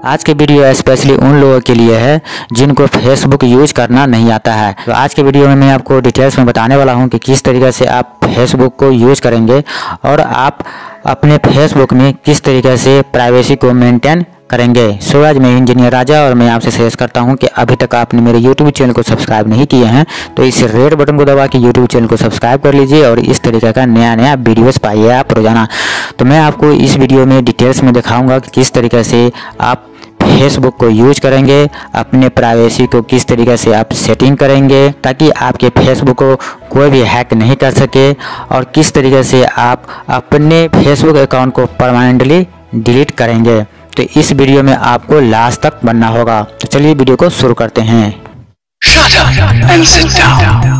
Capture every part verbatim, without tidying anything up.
आज के video specially उन लोगों के लिए है जिनको फेसबुक यूज करना नहीं आता है। तो आज के वीडियो में मैं आपको डिटेल्स में बताने वाला हूं कि किस तरीके से आप फेसबुक को यूज करेंगे और आप अपने फेसबुक में किस तरीके से प्राइवेसी को मेंटेन करेंगे। सो आज मैं इंजीनियर राजा और मैं आपसे सजेस्ट करता हूं कि अभी तक आपने मेरे यूट्यूब चैनल को सब्सक्राइब नहीं किए हैं तो इस रेड बटन को दबा के यूट्यूब चैनल को सब्सक्राइब कर लीजिए और इस तरीके का नया नया वीडियोस पाइए आप रोजाना। तो मैं आपको इस वीडियो में डिटेल्स में दिखाऊंगा कि किस तरीके से आप फेसबुक को यूज करेंगे, अपने प्राइवेसी को किस तरीके से आप सेटिंग करेंगे ताकि आपके फेसबुक को कोई भी हैक नहीं कर सके, और किस तरीके से आप अपने फेसबुक अकाउंट को परमानेंटली डिलीट करेंगे। तो इस वीडियो में आपको लास्ट तक बनना होगा। तो चलिए वीडियो को शुरू करते हैं। Shut up and sit down.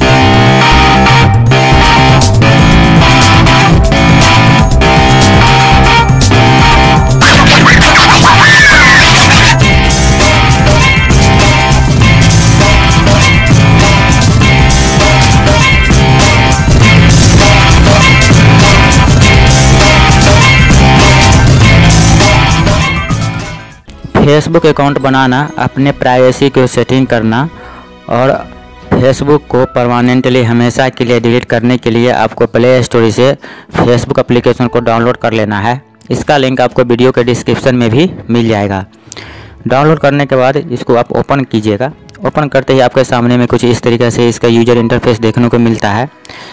Facebook account बनाना, अपने प्राइवेसी को सेटिंग करना और फेसबुक को परमानेंटली हमेशा के लिए डिलीट करने के लिए आपको प्ले स्टोर से फेसबुक एप्लीकेशन को डाउनलोड कर लेना है। इसका लिंक आपको वीडियो के डिस्क्रिप्शन में भी मिल जाएगा। डाउनलोड करने के बाद इसको आप ओपन कीजिएगा। ओपन करते ही आपके सामने में कुछ इस तरीके से इसका यूजर इंटरफेस देखने को मिलता है।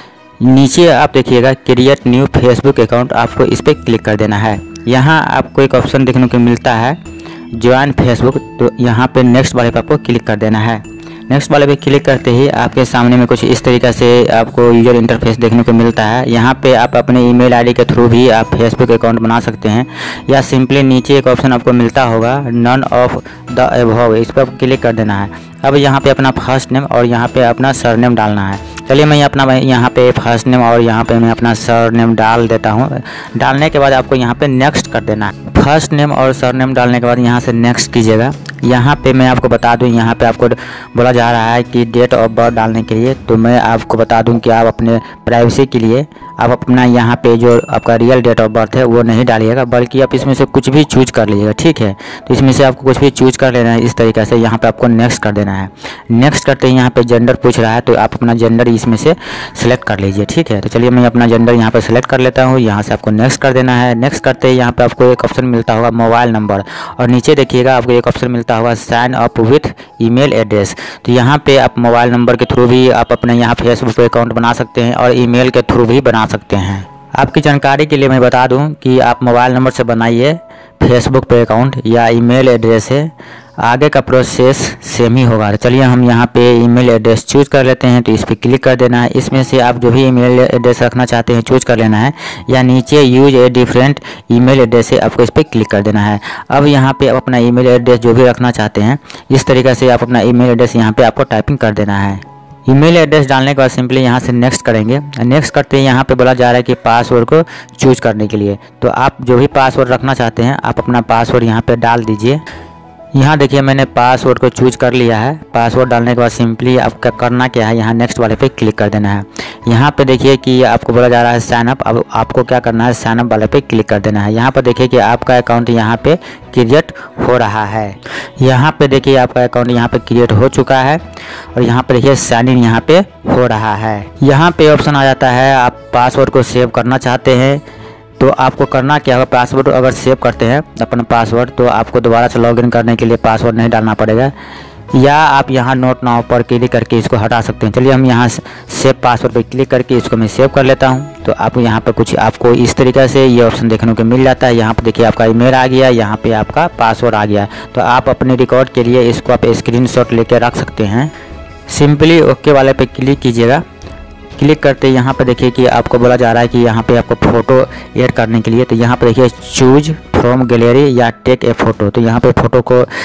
नीचे आप देखिएगा क्रिएट न्यू फेसबुक अकाउंट, आपको इस पर क्लिक कर देना है। यहाँ आपको एक ऑप्शन देखने को मिलता है ज्वाइन फेसबुक, तो यहाँ पे नेक्स्ट वाले पे आपको क्लिक कर देना है। नेक्स्ट वाले पे क्लिक करते ही आपके सामने में कुछ इस तरीके से आपको यूजर इंटरफेस देखने को मिलता है। यहाँ पे आप अपने ईमेल आईडी के थ्रू भी आप फेसबुक अकाउंट बना सकते हैं, या सिंपली नीचे एक ऑप्शन आपको मिलता होगा नन ऑफ द अबव, इस पर क्लिक कर देना है। अब यहाँ पे अपना फर्स्ट नेम और यहाँ पे अपना सरनेम डालना है। चलिए मैं अपना यहाँ पे फर्स्ट नेम और यहाँ पे मैं अपना सरनेम डाल देता हूँ। डालने के बाद आपको यहाँ पे नेक्स्ट कर देना है। फर्स्ट नेम और सरनेम डालने के बाद यहाँ से नेक्स्ट कीजिएगा। यहाँ पे मैं आपको बता दूँ, यहाँ पे आपको बोला जा रहा है कि डेट ऑफ बर्थ डालने के लिए, तो मैं आपको बता दूँ कि आप अपने प्राइवेसी के लिए आप अपना यहाँ पे जो आपका रियल डेट ऑफ बर्थ है वो नहीं डालिएगा, बल्कि आप इसमें से कुछ भी चूज कर लीजिएगा। ठीक है, तो इसमें से आपको कुछ भी चूज कर लेना है। इस तरीके से यहाँ पे आपको नेक्स्ट कर देना है। नेक्स्ट करते ही यहाँ पे जेंडर पूछ रहा है, तो आप अपना जेंडर इसमें से सिलेक्ट कर लीजिए। ठीक है, तो चलिए मैं अपना जेंडर यहाँ पे सिलेक्ट कर लेता हूँ। यहाँ से आपको नेक्स्ट कर देना है। नेक्स्ट करते ही यहाँ पे आपको एक ऑप्शन मिलता होगा मोबाइल नंबर, और नीचे देखिएगा आपको एक ऑप्शन मिलता होगा sign up with email address. तो यहाँ पे आप मोबाइल नंबर के थ्रू भी आप अपने यहाँ फेसबुक अकाउंट बना सकते हैं और ईमेल के थ्रू भी बना सकते हैं। आपकी जानकारी के लिए मैं बता दूं कि आप मोबाइल नंबर से बनाइए फेसबुक पे अकाउंट या ईमेल एड्रेस है, आगे का प्रोसेस सेम ही होगा। चलिए हम यहाँ पे ईमेल एड्रेस चूज कर लेते हैं, तो इस पर क्लिक कर देना है। इसमें से आप जो भी ईमेल एड्रेस रखना चाहते हैं चूज कर लेना है, या नीचे use a different email address है, आपको इस पर क्लिक कर देना है। अब यहाँ पे आप अपना ईमेल एड्रेस जो भी रखना चाहते हैं इस तरीके से आप अपना ईमेल एड्रेस यहाँ पे आपको टाइपिंग कर देना है। ईमेल एड्रेस डालने के बाद सिंपली यहाँ से नेक्स्ट करेंगे। नेक्स्ट करते ही यहाँ पे बोला जा रहा है कि पासवर्ड को चूज करने के लिए, तो आप जो भी पासवर्ड रखना चाहते हैं आप अपना पासवर्ड यहाँ पे डाल दीजिए। यहाँ देखिए मैंने पासवर्ड को चूज कर लिया है। पासवर्ड डालने के बाद सिंपली आपका करना क्या है, यहाँ नेक्स्ट वाले पे क्लिक कर देना है। यहाँ पे देखिए कि आपको बोला जा रहा है साइन अप, अब आपको क्या करना है साइन अप वाले पे क्लिक कर देना है। यहाँ पर देखिए कि आपका अकाउंट यहाँ पे क्रिएट हो रहा है। यहाँ पे देखिए आपका अकाउंट यहाँ पे क्रिएट हो चुका है, और यहाँ पे देखिए साइन इन यहाँ पे हो रहा है। यहाँ पे ऑप्शन आ जाता है आप पासवर्ड को सेव करना चाहते हैं, तो आपको करना क्या होगा, पासवर्ड अगर सेव करते हैं अपना पासवर्ड तो आपको दोबारा से लॉगिन करने के लिए पासवर्ड नहीं डालना पड़ेगा, या आप यहाँ नोट नाउ पर क्लिक करके इसको हटा सकते हैं। चलिए हम यहाँ सेव पासवर्ड पर क्लिक करके इसको मैं सेव कर लेता हूँ। तो आप यहाँ पर कुछ आपको इस तरीके से ये ऑप्शन देखने को मिल जाता है। यहाँ पर देखिए आपका ईमेल आ गया, यहाँ पे आपका पासवर्ड आ गया। तो आप अपने रिकॉर्ड के लिए इसको आप स्क्रीनशॉट लेके रख सकते हैं। सिंपली ओके वाले पे क्लिक कीजिएगा। क्लिक करते यहाँ पे देखिए कि आपको बोला जा रहा है कि यहाँ पे आपको फ़ोटो ऐड करने के लिए, तो यहाँ पे देखिए चूज फ्रॉम गैलरी या टेक ए फ़ोटो, तो यहाँ पे फ़ोटो को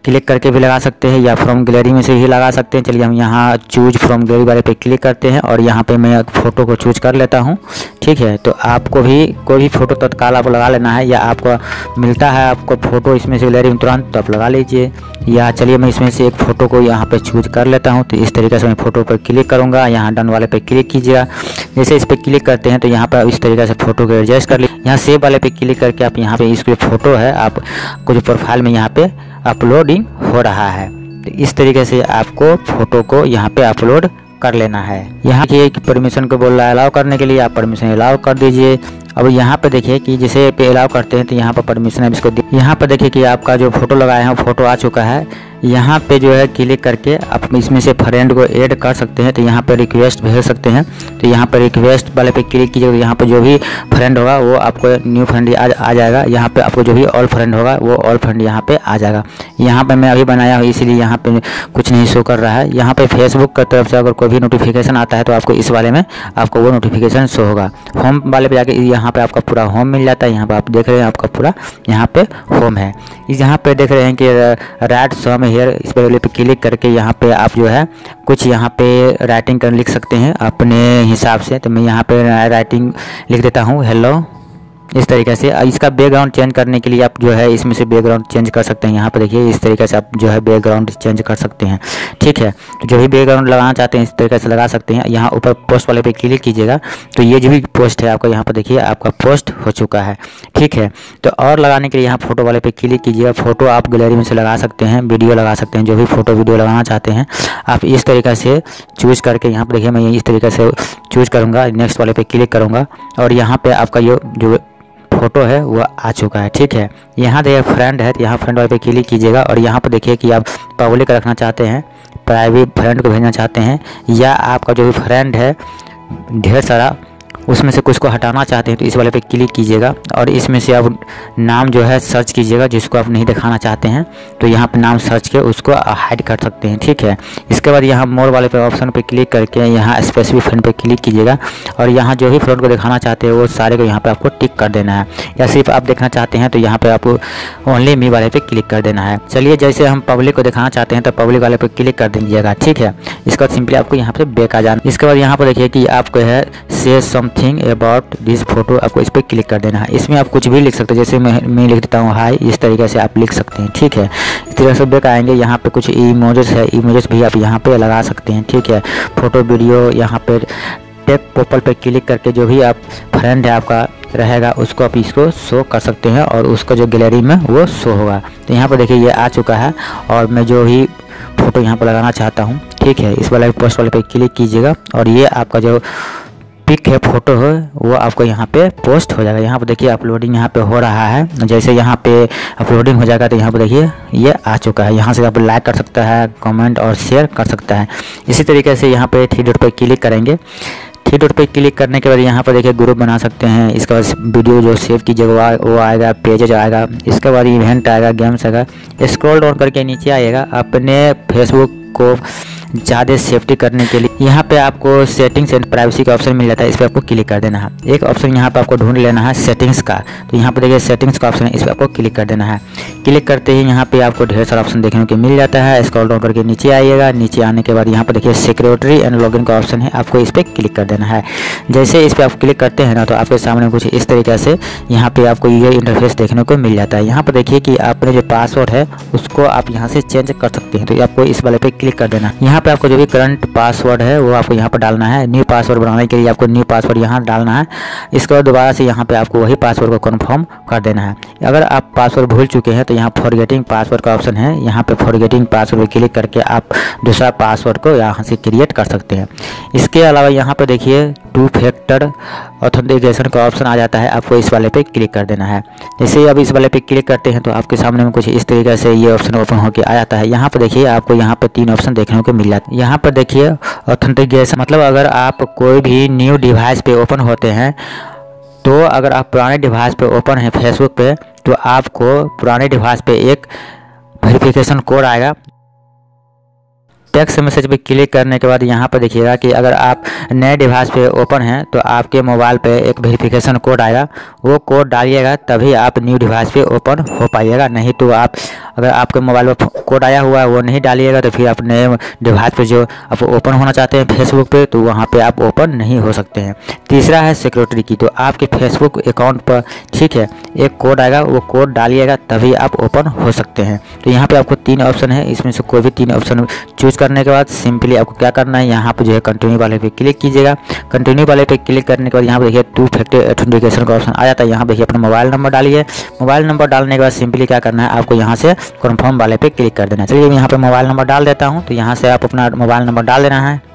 क्लिक करके भी लगा सकते हैं या फ्रॉम गैलरी में से ही लगा सकते हैं। चलिए हम यहाँ चूज फ्रॉम गैलरी वाले पे क्लिक करते हैं और यहाँ पे मैं फ़ोटो को चूज कर लेता हूँ। ठीक है, तो आपको भी कोई भी फ़ोटो तत्काल आपको लगा लेना है, या आपको मिलता है आपको फ़ोटो इसमें से गैलरी में तुरंत, तो आप लगा लीजिए। या चलिए मैं इसमें से एक फ़ोटो को यहाँ पे चूज कर लेता हूँ। तो इस तरीके से मैं फ़ोटो पर क्लिक करूँगा, यहाँ डन वाले पे क्लिक कीजिएगा। जैसे इस पर क्लिक करते हैं तो यहाँ पर इस तरीके से फ़ोटो को एडजस्ट कर लीजिए। यहाँ सेव वाले पे क्लिक करके आप यहाँ पे इसकी फ़ोटो है आप कुछ प्रोफाइल में यहाँ पे अपलोडिंग हो रहा है। तो इस तरीके से आपको फ़ोटो को यहाँ पे अपलोड कर लेना है। यहाँ की परमिशन को बोल रहा है अलाउ करने के लिए, आप परमिशन अलाउ कर दीजिए। अब यहाँ पे देखिए कि जैसे पे अलाउ करते हैं तो यहाँ पर परमिशन है इसको। यहाँ पर देखिए कि आपका जो फोटो लगाए हैं फोटो आ चुका है। यहाँ पे जो है क्लिक करके आप इसमें से फ्रेंड को ऐड कर सकते हैं। तो यहाँ पे रिक्वेस्ट भेज सकते हैं। तो यहाँ पर रिक्वेस्ट वाले पे क्लिक कीजिएगा। यहाँ पे जो भी फ्रेंड होगा वो आपको न्यू फ्रेंड आ, आ जाएगा। यहाँ पे आपको जो भी ऑल फ्रेंड होगा वो ऑल फ्रेंड यहाँ पे आ जाएगा। यहाँ पे मैं अभी बनाया हूँ इसीलिए यहाँ पे कुछ नहीं शो कर रहा है। यहाँ पे फेसबुक की तरफ से अगर कोई भी नोटिफिकेशन आता है तो आपको इस वाले में आपको वो नोटिफिकेशन शो होगा। होम वाले पे जाके यहाँ पे आपका पूरा होम मिल जाता है। यहाँ पे आप देख रहे हैं आपका पूरा यहाँ पे होम है। इस यहाँ पे देख रहे हैं कि राइट सम हेयर, इस पर पे क्लिक करके यहाँ पे आप जो है कुछ यहाँ पे राइटिंग कर लिख सकते हैं अपने हिसाब से। तो मैं यहाँ पे राइटिंग लिख देता हूँ हेलो, इस तरीके से। इसका बैकग्राउंड चेंज करने के लिए आप जो है इसमें से बैकग्राउंड चेंज कर सकते हैं। यहाँ पे देखिए इस तरीके से आप जो है बैकग्राउंड चेंज कर सकते हैं। ठीक है, तो जो भी बैकग्राउंड लगाना चाहते हैं इस तरीके से लगा सकते हैं। यहाँ ऊपर पोस्ट वाले पे क्लिक कीजिएगा तो ये जो भी पोस्ट है आपका यहाँ पर देखिए आपका पोस्ट हो चुका है। ठीक है, तो और लगाने के लिए यहाँ फोटो वाले पे क्लिक कीजिएगा। फोटो आप गैलरी में से लगा सकते हैं, वीडियो लगा सकते हैं, जो भी फोटो वीडियो लगाना चाहते हैं आप इस तरीके से चूज करके यहाँ पर देखिए मैं इस तरीके से चूज करूँगा, नेक्स्ट वाले पे क्लिक करूँगा और यहाँ पे आपका ये जो फोटो है वो आ चुका है। ठीक है, यहाँ देखिए फ्रेंड है तो यहाँ फ्रेंड वाले पे क्लिक कीजिएगा और यहाँ पर देखिए कि आप पब्लिक रखना चाहते हैं, प्राइवेट फ्रेंड को भेजना चाहते हैं, या आपका जो भी फ्रेंड है ढेर सारा उसमें से कुछ को हटाना चाहते हैं तो इस वाले पे क्लिक कीजिएगा और इसमें से आप नाम जो है सर्च कीजिएगा जिसको आप नहीं दिखाना चाहते हैं। तो यहाँ पे नाम सर्च के उसको हाइड कर सकते हैं। ठीक है, इसके बाद यहाँ मोर वाले पे ऑप्शन पे क्लिक करके यहाँ स्पेसिफिक फ्रेंड पे क्लिक कीजिएगा और यहाँ जो भी फ्रेंड को दिखाना चाहते हैं वो सारे को यहाँ पे आपको टिक कर देना है, या सिर्फ आप देखना चाहते हैं तो यहाँ पे आपको ओनली मी वाले पे क्लिक कर देना है। चलिए जैसे हम पब्लिक को दिखाना चाहते हैं तो पब्लिक वाले पे क्लिक कर दीजिएगा। ठीक है, इसके बाद सिंपली आपको यहाँ पे बैक आ जाना। इसके बाद यहाँ पर देखिए कि आपको है से समथिंग अबाउट दिस फोटो, आपको इस पर क्लिक कर देना है। इसमें आप कुछ भी लिख सकते हैं, जैसे मैं मैं लिख देता हूँ हाय, इस तरीके से आप लिख सकते हैं। ठीक है, इस तरह से बैक आएंगे। यहाँ पे कुछ इमोजेस है, इमोजेस भी आप यहाँ पे लगा सकते हैं। ठीक है, फोटो वीडियो यहाँ पे टेप पोपल पे क्लिक करके जो भी आप फ्रेंड है आपका रहेगा उसको आप इसको शो कर सकते हैं और उसको जो गैलरी में वो शो होगा। तो यहाँ पर देखिए ये आ चुका है और मैं जो ही फोटो यहाँ पर लगाना चाहता हूँ। ठीक है, इस वाले पोस्ट वाले पे क्लिक कीजिएगा और ये आपका जो पिक है फोटो है वो आपको यहाँ पे पोस्ट हो जाएगा। यहाँ पे देखिए अपलोडिंग यहाँ पे हो रहा है। जैसे यहाँ पे अपलोडिंग हो जाएगा तो यहाँ पे देखिए ये आ चुका है। यहाँ से आप लाइक कर सकता है, कमेंट और शेयर कर सकता है। इसी तरीके से यहाँ पे थ्री डॉट पे क्लिक करेंगे। थ्री डॉट पे क्लिक करने के बाद यहाँ पर देखिए ग्रुप बना सकते हैं। इसके बाद वीडियो जो सेव कीजिएगा वो आएगा, पेजेज आएगा, इसके बाद इवेंट आएगा, गेम्स आएगा। स्क्रॉल डाउन करके नीचे आइएगा। अपने फेसबुक को ज़्यादा सेफ्टी करने के लिए यहाँ पे आपको सेटिंग्स एंड प्राइवेसी का ऑप्शन मिल जाता है, इस पर आपको क्लिक कर देना है। एक ऑप्शन यहाँ पे आपको ढूंढ लेना है सेटिंग्स का, तो यहाँ पे देखिए सेटिंग्स का ऑप्शन है, इस पर आपको क्लिक कर देना है। क्लिक करते ही यहाँ पे आपको ढेर सारा ऑप्शन देखने को मिल जाता है। स्क्रॉल डाउन करके नीचे आइएगा। नीचे आने के बाद यहाँ पर देखिए सिक्योरिटी एंड लॉगिन का ऑप्शन है, आपको इस पर क्लिक कर देना है। जैसे इस पर आप क्लिक करते हैं ना तो आपके सामने कुछ इस तरीके से यहाँ पे आपको ये इंटरफेस देखने को मिल जाता है। यहाँ पर देखिए कि आपने जो पासवर्ड है उसको आप यहाँ से चेंज कर सकते हैं, तो आपको इस वाले पे क्लिक कर देना। यहाँ पे आपको जो भी करंट पासवर्ड है वो आपको यहाँ पर डालना है। न्यू पासवर्ड बनाने के लिए आपको न्यू पासवर्ड यहाँ डालना है। इसके बाद दोबारा से यहाँ पे आपको वही पासवर्ड को कन्फर्म कर देना है। अगर आप पासवर्ड भूल चुके हैं तो यहाँ फॉरगेटिंग पासवर्ड का ऑप्शन है, यहाँ पे फॉरगेटिंग पासवर्ड क्लिक करके आप दूसरा पासवर्ड को यहाँ से क्रिएट कर सकते हैं। इसके अलावा यहाँ पे देखिए टू फैक्टर ऑथेंटिकेशन का ऑप्शन आ जाता है, आपको इस वाले पे क्लिक कर देना है। जैसे ही आप इस वाले पे क्लिक करते हैं तो आपके सामने में कुछ इस तरीके से ये ऑप्शन ओपन होकर आ जाता है। यहाँ पर देखिए आपको यहाँ पर तीन ऑप्शन देखने को मिल जाता है। यहाँ पर देखिए ऑथेंटिकेशन मतलब अगर आप कोई भी न्यू डिवाइस पे ओपन होते हैं तो अगर आप पुराने डिवाइस पे ओपन है फेसबुक पे तो आपको पुराने डिवाइस पे एक वेरिफिकेशन कोड आएगा। टेक्स्ट मैसेज पे क्लिक करने के बाद यहाँ पर देखिएगा कि अगर आप नए डिवाइस पे ओपन हैं तो आपके मोबाइल पे एक वेरिफिकेशन कोड आएगा, वो कोड डालिएगा तभी आप न्यू डिवाइस पे ओपन हो पाइएगा, नहीं तो आप अगर आपके मोबाइल में कोड आया हुआ है वो नहीं डालिएगा तो फिर आप नए डिवाइस पे जो आप ओपन होना चाहते हैं फेसबुक पे तो वहाँ पे आप ओपन नहीं हो सकते हैं। तीसरा है सिक्योरिटी की। तो आपके फेसबुक अकाउंट पर ठीक है एक कोड आएगा, वो कोड डालिएगा तभी आप ओपन हो सकते हैं। तो यहाँ पे आपको तीन ऑप्शन है, इसमें से कोई भी तीन ऑप्शन चूज करने के बाद सिंपली आपको क्या करना है, यहाँ पे जो है कंटिन्यू वाले पे क्लिक कीजिएगा। कंटिन्यू वाले पे क्लिक करने के बाद यहाँ पे देखिए टू फैक्टर ऑथेंटिकेशन का ऑप्शन आ जाता है। यहाँ पे देखिए अपना मोबाइल नंबर डालिए। मोबाइल नंबर डालने के बाद सिंपली क्या करना है, आपको यहाँ से कन्फर्म वाले पे क्लिक कर देना है। चलिए मैं यहाँ पे मोबाइल नंबर डाल देता हूँ। तो यहाँ से आप अपना मोबाइल नंबर डाल देना है।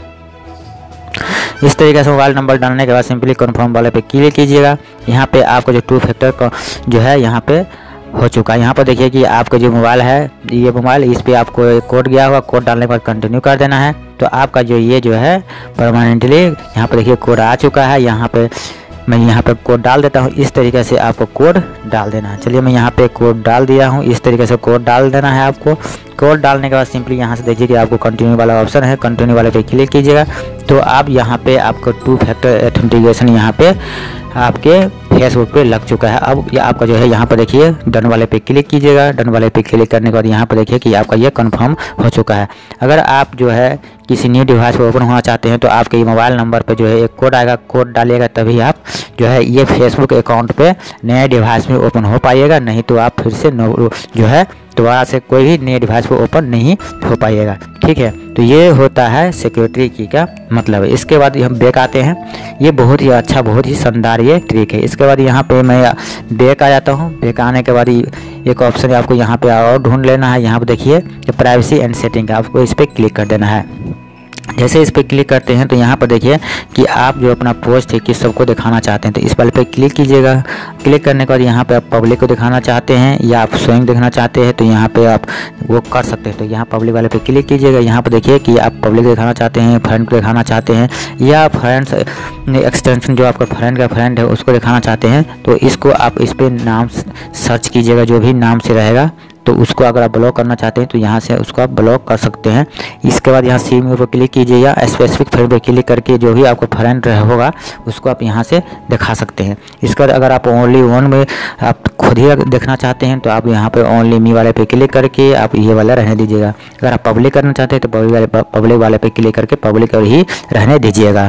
इस तरीके से मोबाइल नंबर डालने के बाद सिंपली कन्फर्म वाले पे क्लिक कीजिएगा। यहाँ पे आपको जो टू फैक्टर का जो है यहाँ पे हो चुका है। यहाँ पर देखिए कि आपका जो मोबाइल है ये मोबाइल, इस पे आपको एक कोड गया हुआ, कोड डालने के बाद कंटिन्यू कर देना है। तो आपका जो ये जो है परमानेंटली यहाँ पर देखिए कोड आ चुका है। यहाँ पे मैं यहाँ पे कोड डाल देता हूँ। इस तरीके से आपको कोड डाल देना है। चलिए मैं यहाँ पे कोड डाल दिया हूँ। इस तरीके से कोड डाल देना है आपको। कोड डालने के बाद सिंपली यहाँ से देखिए कि आपको कंटिन्यू वाला ऑप्शन है, कंटिन्यू वाले पे क्लिक कीजिएगा। तो आप यहाँ पे आपको टू फैक्टर ऑथेंटिकेशन यहाँ पे आपके फेसबुक पे लग चुका है। अब ये आपका जो है यहाँ पर देखिए डन वाले पे क्लिक कीजिएगा। डन वाले पे क्लिक करने के बाद यहाँ पर देखिए कि आपका ये कंफर्म हो चुका है। अगर आप जो है किसी न्यू डिवाइस पे ओपन होना चाहते हैं तो आपके मोबाइल नंबर पे जो है एक कोड आएगा, कोड डालिएगा तभी आप जो है ये फेसबुक अकाउंट पे नए डिवाइस में ओपन हो पाइएगा, नहीं तो आप फिर से जो है दोबारा से कोई भी नए डिवाइस पे ओपन नहीं हो पाइएगा। ठीक है, तो ये होता है सिक्योरिटी की का मतलब। इसके बाद हम बैक आते हैं। ये बहुत ही अच्छा, बहुत ही शानदार ये ट्रिक है। इसके बाद यहाँ पे मैं बैक आ जाता हूँ। बैक आने के बाद एक ऑप्शन आपको यहाँ पे और ढूंढ लेना है। यहाँ पे देखिए प्राइवेसी एंड सेटिंग, आपको इस पर क्लिक कर देना है। जैसे इस पर क्लिक करते हैं तो यहाँ पर देखिए कि आप जो अपना पोस्ट है किस सबको दिखाना चाहते हैं तो इस वाले पे क्लिक कीजिएगा। क्लिक करने के बाद यहाँ पे आप पब्लिक को दिखाना चाहते हैं या आप स्वयं दिखाना चाहते हैं तो यहाँ पे आप वो कर सकते हैं। तो यहाँ पब्लिक वाले पे क्लिक कीजिएगा। यहाँ पर देखिए कि आप पब्लिक दिखाना चाहते हैं, फ्रेंड को दिखाना चाहते हैं या फ्रेंड्स एक्सटेंशन जो आपका फ्रेंड का फ्रेंड है उसको दिखाना चाहते हैं तो इसको आप इस पर नाम सर्च कीजिएगा, जो भी नाम से रहेगा। तो उसको अगर आप ब्लॉक करना चाहते हैं तो यहाँ से उसको आप ब्लॉक कर सकते हैं। इसके बाद यहाँ सी पर क्लिक कीजिए या स्पेसिफिक फ्रेंड पर क्लिक करके जो भी आपको फ्रेंड होगा उसको आप यहाँ से दिखा सकते हैं। इसके बाद अगर आप ओनली वन में आप खुद ही देखना चाहते हैं तो आप यहाँ पे ओनली मी वाले पे क्लिक करके आप ये वाला रहने दीजिएगा। अगर आप पब्लिक करना चाहते हैं तो पब्लिक वाले पब्लिक वाले पे क्लिक करके पब्लिक और ही रहने दीजिएगा।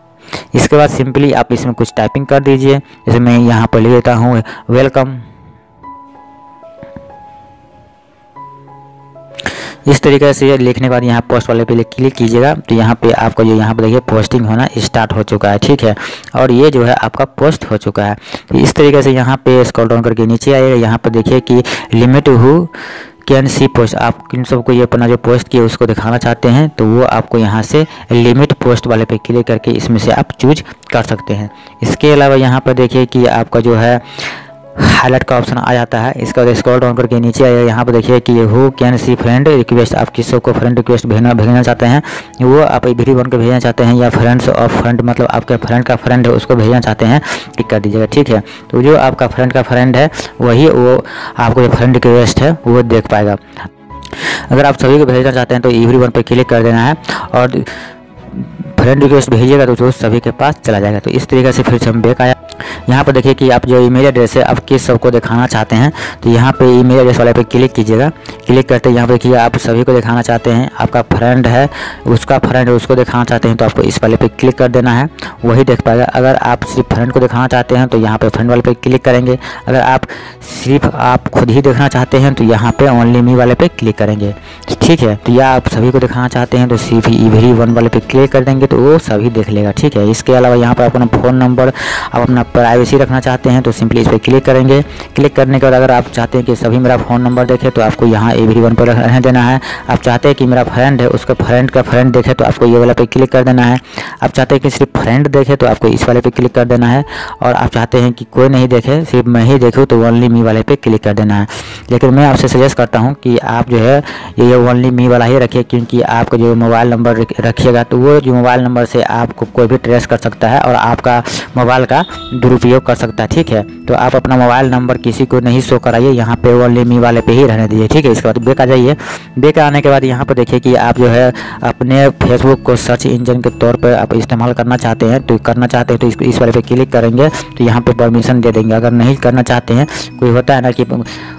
इसके बाद सिंपली आप इसमें कुछ टाइपिंग कर दीजिए। जैसे मैं यहाँ पर लिख देता हूँ वेलकम। इस तरीके से लिखने के बाद यहाँ पोस्ट वाले पे क्लिक कीजिएगा तो यहाँ पे आपका जो यहाँ पे देखिए पोस्टिंग होना स्टार्ट हो चुका है। ठीक है, और ये जो है आपका पोस्ट हो चुका है। तो इस तरीके से यहाँ पे स्क्रॉल डाउन करके नीचे आइएगा। यहाँ पे देखिए कि limit who can see post, आप किन सबको ये अपना जो पोस्ट किया उसको दिखाना चाहते हैं तो वो आपको यहाँ से लिमिट पोस्ट वाले पे क्लिक करके इसमें से आप चूज कर सकते हैं। इसके अलावा यहाँ पर देखिए कि आपका जो है हाईलाइट का ऑप्शन आ जाता है। इसका बाद स्क्रॉल डाउन करके नीचे आइए। यहाँ पर देखिए कि who can see friend request, आप किस को फ्रेंड रिक्वेस्ट भेजना भेजना चाहते हैं वो आप एवरी वन को भेजना चाहते हैं या फ्रेंड्स ऑफ फ्रेंड मतलब आपके फ्रेंड का फ्रेंड है उसको भेजना चाहते हैं, टिक कर दीजिएगा। ठीक है, तो जो आपका फ्रेंड का फ्रेंड है वही वो आपको जो फ्रेंड रिक्वेस्ट है वो देख पाएगा। अगर आप सभी को भेजना चाहते हैं तो एवरी वन पर क्लिक कर देना है और फ्रेंड रिक्वेस्ट भेजिएगा तो जो सभी के पास चला जाएगा। तो इस तरीके से फिर से हम बैक आया। यहाँ पर देखिए कि आप जो ईमेल एड्रेस है आप किस सबको दिखाना चाहते हैं तो यहाँ पे ईमेल एड्रेस वाले पे क्लिक कीजिएगा। क्लिक करते यहाँ पे देखिए आप सभी को दिखाना चाहते हैं, आपका फ्रेंड है उसका फ्रेंड है उसको दिखाना चाहते हैं तो आपको इस वाले पे क्लिक कर देना है, वही देख पाएगा। अगर आप सिर्फ फ्रेंड को दिखाना चाहते हैं तो यहाँ पे फ्रेंड वाले पे क्लिक करेंगे। अगर आप सिर्फ आप खुद ही देखना चाहते हैं तो यहाँ पे ओनली मी वाले पे क्लिक करेंगे। ठीक है, तो या आप सभी को दिखाना चाहते हैं तो सिर्फ एवरी वन वाले पे क्लिक कर देंगे तो वो सभी देख लेगा। ठीक है, इसके अलावा यहाँ पर अपना फ़ोन नंबर आप अपना प्राइवेसी रखना चाहते हैं तो सिंपली इस पर क्लिक करेंगे। क्लिक करने के बाद अगर आप चाहते हैं कि सभी मेरा फ़ोन नंबर देखे तो आपको यहाँ एवरी वन पर रहने देना है। आप चाहते हैं कि मेरा फ्रेंड है उसका फ्रेंड का फ्रेंड देखे तो आपको ये वाला पे क्लिक कर देना है। आप चाहते हैं कि सिर्फ फ्रेंड देखे तो आपको इस वाले पे क्लिक कर देना है। और आप चाहते हैं कि कोई नहीं देखे सिर्फ मैं ही देखूँ तो ओनली मी वाले पे क्लिक कर देना है। लेकिन मैं आपसे सजेस्ट करता हूँ कि आप जो है ये ओनली मी वाला ही रखिए, क्योंकि आपका जो मोबाइल नंबर रखिएगा तो वो जो मोबाइल नंबर से आपको कोई भी ट्रेस कर सकता है और आपका मोबाइल का दुरुपयोग कर सकता है। ठीक है, तो आप अपना मोबाइल नंबर किसी को नहीं शो कराइए, यहाँ पे ओनली मी वाले पे ही रहने दीजिए। ठीक है, इसके बाद बैक आ जाइए। बैक आने के बाद यहाँ पर देखिए कि आप जो है अपने फेसबुक को सर्च इंजन के तौर पर आप इस्तेमाल करना चाहते हैं तो करना चाहते हैं तो इस, इस वाले पे क्लिक करेंगे तो यहाँ पे परमिशन दे देंगे। अगर नहीं करना चाहते हैं, कोई होता है ना कि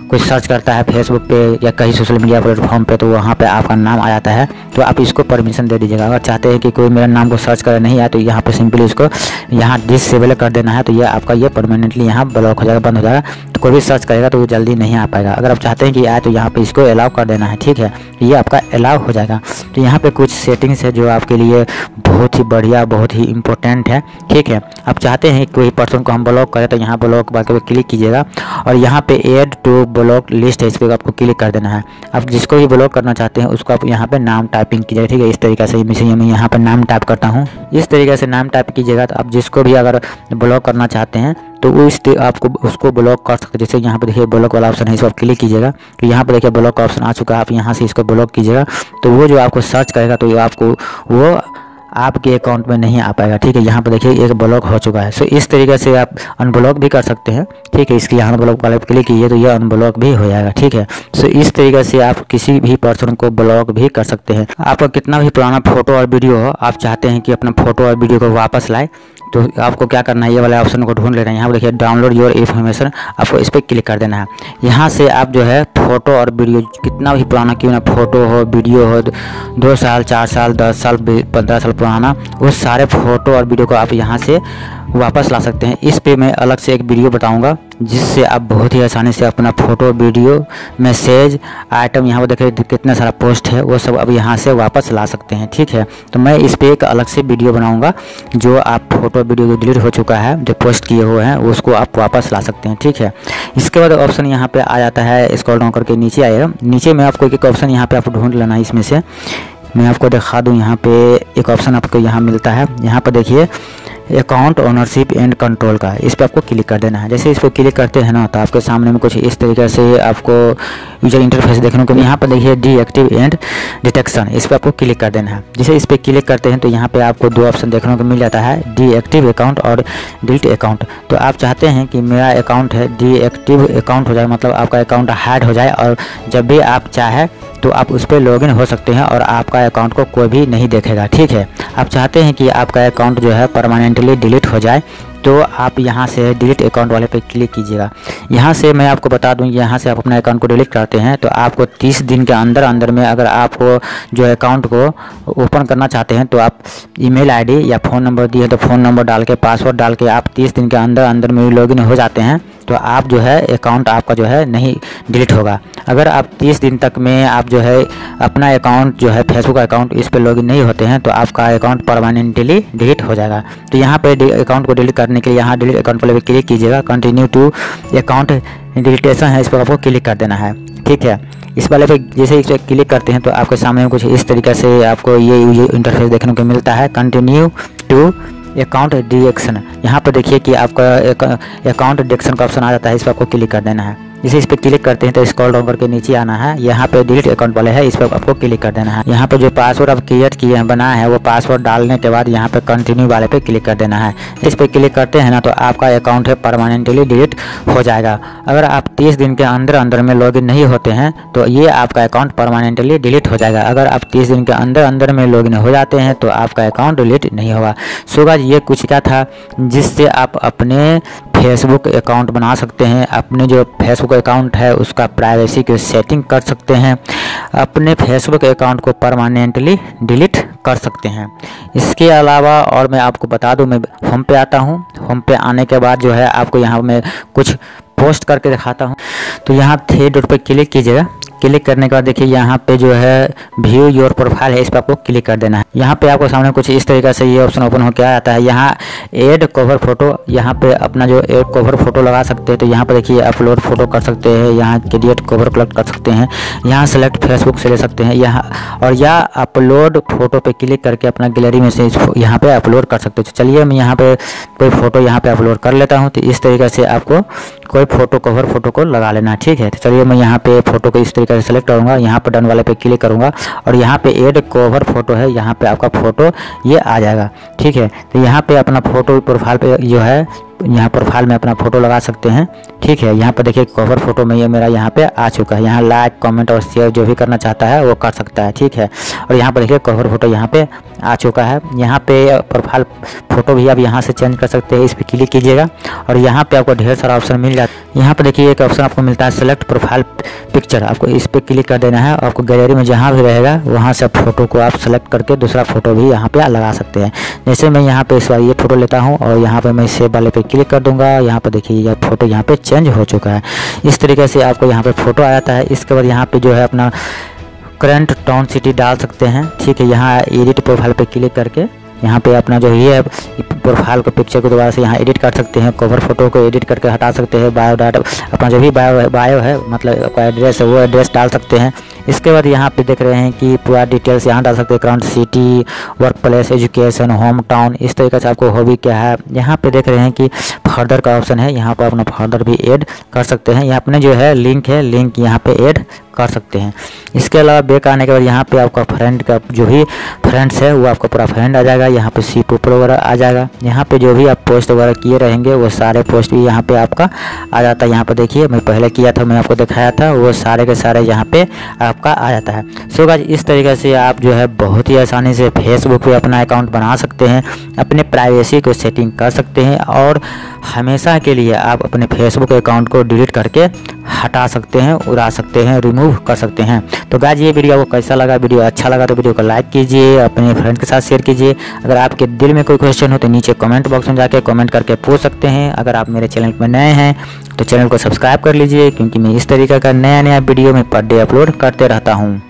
कोई सर्च करता है फेसबुक पे या कहीं सोशल मीडिया प्लेटफॉर्म पे, तो वहाँ पे आपका नाम आ जाता है, तो आप इसको परमिशन दे दीजिएगा। अगर चाहते हैं कि कोई मेरे नाम को सर्च करे नहीं आए, तो यहाँ पे सिंपली इसको यहाँ डिसेबल कर देना है, तो ये आपका ये परमानेंटली यहाँ ब्लॉक हो जाएगा, बंद हो जाएगा। तो कोई भी सर्च करेगा तो वो जल्दी नहीं आ पाएगा। अगर आप चाहते हैं कि आए तो यहाँ पे इसको अलाउ कर देना है, ठीक है, ये आपका अलाउ हो जाएगा। तो यहाँ पे कुछ सेटिंग्स है जो आपके लिए बहुत ही बढ़िया, बहुत ही इंपॉर्टेंट है, ठीक है। आप चाहते हैं कोई पर्सन को हम ब्लॉक करें, तो यहाँ ब्लॉक बाकी पे क्लिक कीजिएगा और यहाँ पे ऐड टू ब्लॉक लिस्ट है, इस पर आपको क्लिक कर देना है। आप जिसको भी ब्लॉक करना चाहते हैं उसको आप यहाँ पे नाम टाइपिंग कीजिएगा, ठीक है। इस तरीके से मैं यहाँ पे नाम टाइप करता हूँ, इस तरीके से नाम टाइप कीजिएगा। तो आप जिसको भी अगर ब्लॉक करना चाहते हैं तो वो इस आपको उसको ब्लॉक कर सकते हैं। जैसे यहाँ पे देखिए ब्लॉक वाला ऑप्शन है, इस पर क्लिक कीजिएगा तो यहाँ पे देखिए ब्लॉक का ऑप्शन आ चुका है। आप यहाँ से इसको ब्लॉक कीजिएगा तो वो जो आपको सर्च करेगा तो आपको वो आपके अकाउंट में नहीं आ पाएगा, ठीक है। यहाँ पे देखिए एक ब्लॉक हो चुका है। सो इस तरीके से आप अनब्लॉक भी कर सकते हैं, ठीक है। इसके यहाँ ब्लॉक वाले क्लिक कीजिए तो ये अनब्लॉक भी हो जाएगा, ठीक है। सो इस तरीके से आप किसी भी पर्सन को ब्लॉक भी कर सकते हैं। आपका कितना भी पुराना फोटो और वीडियो हो, आप चाहते हैं कि अपना फोटो और वीडियो को वापस लाए, तो आपको क्या करना है, ये वाले ऑप्शन को ढूंढ लेना है। यहाँ पर देखिए डाउनलोड योर इन्फॉर्मेशन, आपको इस पर क्लिक कर देना है। यहाँ से आप जो है फ़ोटो और वीडियो कितना भी पुराना क्यों ना फ़ोटो हो, वीडियो हो, दो साल चार साल दस साल पंद्रह साल पुराना, वो सारे फ़ोटो और वीडियो को आप यहाँ से वापस ला सकते हैं। इस पे मैं अलग से एक वीडियो बताऊंगा जिससे आप बहुत ही आसानी से अपना फ़ोटो, वीडियो, मैसेज, आइटम, यहाँ पर देखिए कितना सारा पोस्ट है, वो सब अब यहाँ से वापस ला सकते हैं, ठीक है। तो मैं इस पे एक अलग से वीडियो बनाऊंगा जो आप फोटो वीडियो जो डिलीट हो चुका है, जो पोस्ट किए हुए हैं, उसको आप वापस ला सकते हैं, ठीक है। इसके बाद ऑप्शन यहाँ पे आ जाता है, स्क्रॉल डाउन करके नीचे आएगा। नीचे में आपको एक ऑप्शन यहाँ पे आपको ढूंढ लेना है। इसमें से मैं आपको दिखा दूँ, यहाँ पे एक ऑप्शन आपको यहाँ मिलता है। यहाँ पर देखिए अकाउंट ओनरशिप एंड कंट्रोल का, इस पर आपको क्लिक कर देना है। जैसे इस पर क्लिक करते हैं ना तो आपके सामने में कुछ इस तरीके से आपको यूजर इंटरफेस देखने को, यहाँ पर देखिए डीएक्टिव एंड डिटेक्शन, इस पर आपको क्लिक कर देना है। जैसे इस पर क्लिक करते हैं तो यहाँ पे आपको दो ऑप्शन देखने को मिल जाता है, डीएक्टिव अकाउंट और डिलीट अकाउंट। तो आप चाहते हैं कि मेरा अकाउंट है डीएक्टिव अकाउंट हो जाए, मतलब आपका अकाउंट हाइड हो जाए और जब भी आप चाहे तो आप उस पर लॉगिन हो सकते हैं और आपका अकाउंट को कोई भी नहीं देखेगा, ठीक है। आप चाहते हैं कि आपका अकाउंट जो है परमानेंटली डिलीट हो जाए, तो आप यहाँ से डिलीट अकाउंट वाले पे क्लिक कीजिएगा। यहाँ से मैं आपको बता दूँ, यहाँ से आप अपने अकाउंट को डिलीट करते हैं तो आपको तीस दिन के अंदर अंदर में, अगर आपको जो अकाउंट को ओपन करना चाहते हैं तो आप ईमेल आईडी या फ़ोन नंबर दिए तो फ़ोन नंबर डाल के, पासवर्ड डाल के आप तीस दिन के अंदर अंदर में लॉगिन हो जाते हैं, तो आप जो है अकाउंट आपका जो है नहीं डिलीट होगा। अगर आप तीस दिन तक में आप जो है अपना अकाउंट जो है फेसबुक अकाउंट इस पर लॉगिन नहीं होते हैं तो आपका अकाउंट परमानेंटली डिलीट हो जाएगा। तो यहाँ पे अकाउंट को डिलीट करने के लिए यहाँ डिलीट अकाउंट पर क्लिक कीजिएगा, कंटिन्यू टू अकाउंट डिलीटेशन है, इस पर आपको क्लिक कर देना है, ठीक है। इस वाले पे जैसे इस पर क्लिक करते हैं तो आपके सामने कुछ इस तरीके से आपको ये इंटरफेस देखने को मिलता है, कंटिन्यू टू अकाउंट डिटेक्शन। यहाँ पर देखिए कि आपका अकाउंट डिटेक्शन का ऑप्शन आ जाता है, इस पर आपको क्लिक कर देना है। जैसे इस पर क्लिक करते हैं तो स्क्रॉल डाउन करके नीचे आना है, यहाँ पे डिलीट अकाउंट वाले है, इस पर आपको क्लिक कर देना है। यहाँ पे जो पासवर्ड आप क्रिएट किए हैं, बना है, वो पासवर्ड डालने के बाद यहाँ पे कंटिन्यू वाले पे क्लिक कर देना है। इस पर क्लिक करते हैं ना तो आपका अकाउंट है परमानेंटली डिलीट हो जाएगा। अगर आप तीस दिन के अंदर अंदर में लॉगिन नहीं होते हैं तो ये आपका अकाउंट परमानेंटली डिलीट हो जाएगा। अगर आप तीस दिन के अंदर अंदर में लॉगिन हो जाते हैं तो आपका अकाउंट डिलीट नहीं होगा। सो गाइस, ये कुछ क्या था जिससे आप अपने फेसबुक अकाउंट बना सकते हैं, अपने जो फेसबुक अकाउंट है उसका प्राइवेसी की सेटिंग कर सकते हैं, अपने फेसबुक अकाउंट को परमानेंटली डिलीट कर सकते हैं। इसके अलावा और मैं आपको बता दूं, मैं होम पे आता हूं, होम पे आने के बाद जो है आपको यहाँ मैं कुछ पोस्ट करके दिखाता हूं। तो यहाँ थ्री डॉट पे क्लिक कीजिएगा। क्लिक करने के बाद देखिए यहाँ पे जो है व्यू योर प्रोफाइल है, इस पर आपको क्लिक कर देना है। यहाँ पे आपको सामने कुछ इस तरीके से ये ऑप्शन ओपन होकर आ जाता है। यहाँ ऐड कवर फोटो, यहाँ पे अपना जो ऐड कवर फोटो लगा सकते हैं। तो यहाँ पे देखिए अपलोड फोटो कर सकते हैं, यहाँ क्रिएट कवर कलेक्ट कर सकते हैं, यहाँ सेलेक्ट फेसबुक से ले सकते हैं, यहाँ और या अपलोड फोटो पे क्लिक करके अपना गैलरी में से यहाँ पे अपलोड कर सकते हैं। चलिए मैं यहाँ पे कोई फोटो यहाँ पे अपलोड कर लेता हूँ। तो इस तरीके से आपको कोई फोटो कवर फोटो को लगा लेना है, ठीक है। तो चलिए मैं यहाँ पे फोटो को इस तरीके से सेलेक्ट करूँगा, यहाँ पर डन वाले पे क्लिक करूँगा और यहाँ पे ऐड कवर फोटो है, यहाँ पे आपका फोटो ये आ जाएगा, ठीक है। तो यहाँ पे अपना फोटो प्रोफाइल पे जो है यहाँ प्रोफाइल में अपना फ़ोटो लगा सकते हैं। ठीक है, यहाँ पर देखिए कवर फोटो में ये मेरा यहाँ पे आ चुका है। यहाँ लाइक कमेंट और शेयर जो भी करना चाहता है वो कर सकता है। ठीक है, और यहाँ पर देखिए कवर फोटो यहाँ पे आ चुका है। यहाँ पे प्रोफाइल फ़ोटो भी आप यहाँ से चेंज कर सकते हैं। इस पर क्लिक कीजिएगा और यहाँ पे आपको ढेर सारा ऑप्शन मिल जाता है। यहाँ पर देखिए एक ऑप्शन आपको मिलता है सेलेक्ट प्रोफाइल पिक्चर, आपको इस पर क्लिक कर देना है। आपको गैलरी में जहाँ भी रहेगा वहाँ से फ़ोटो को आप सेलेक्ट करके दूसरा फ़ोटो भी यहाँ पे लगा सकते हैं। जैसे मैं यहाँ पे इस बार ये फ़ोटो लेता हूँ और यहाँ पे मैं सेव वाले पे क्लिक कर दूँगा। यहाँ पर देखिए यह फ़ोटो यहाँ पे चेंज हो चुका है। इस तरीके से आपको यहाँ पे फ़ोटो आ जाता है। इसके बाद यहाँ पे जो है अपना करंट टाउन सिटी डाल सकते हैं। ठीक है, यहाँ एडिट प्रोफाइल पे क्लिक करके यहाँ पे अपना जो ये है प्रोफाइल को पिक्चर को दोबारा से यहाँ एडिट कर सकते हैं। कवर फोटो को एडिट करके हटा सकते हैं। बायो डाटा अपना जो भी बायो है बायो है मतलब आपका एड्रेस है वो एड्रेस डाल सकते हैं। इसके बाद यहाँ पे देख रहे हैं कि पूरा डिटेल्स यहाँ डाल सकते हैं, current city, work place, education, home town, इस तरीके से आपको हॉबी क्या है। यहाँ पे देख रहे हैं कि फर्दर का ऑप्शन है, यहाँ पर अपना फर्दर भी ऐड कर सकते हैं। यहाँ अपने जो है लिंक है, लिंक यहाँ पे ऐड कर सकते हैं। इसके अलावा बैक आने के बाद यहाँ पे आपका फ्रेंड का जो भी फ्रेंड्स है वो आपका पूरा फ्रेंड आ जाएगा। यहाँ पे सी ऊपर वगैरह आ जाएगा। यहाँ पे जो भी आप पोस्ट वगैरह किए रहेंगे वो सारे पोस्ट भी यहाँ पे आपका आ जाता है। यहाँ पे देखिए मैं पहले किया था, मैं आपको दिखाया था, वो सारे के सारे यहाँ पे आपका आ जाता है। सो गाइस इस तरीके से आप जो है बहुत ही आसानी से फेसबुक पे अपना अकाउंट बना सकते हैं, अपने प्राइवेसी को सेटिंग कर सकते हैं और हमेशा के लिए आप अपने फेसबुक अकाउंट को डिलीट करके हटा सकते हैं, उड़ा सकते हैं, रिमूव कर सकते हैं। तो गाइस ये वीडियो आपको कैसा लगा? वीडियो अच्छा लगा तो वीडियो को लाइक कीजिए, अपने फ्रेंड के साथ शेयर कीजिए। अगर आपके दिल में कोई क्वेश्चन हो तो नीचे कमेंट बॉक्स में जाके कमेंट करके पूछ सकते हैं। अगर आप मेरे चैनल में नए हैं तो चैनल को सब्सक्राइब कर लीजिए, क्योंकि मैं इस तरीके का नया नया वीडियो में पर डे अपलोड करते रहता हूँ।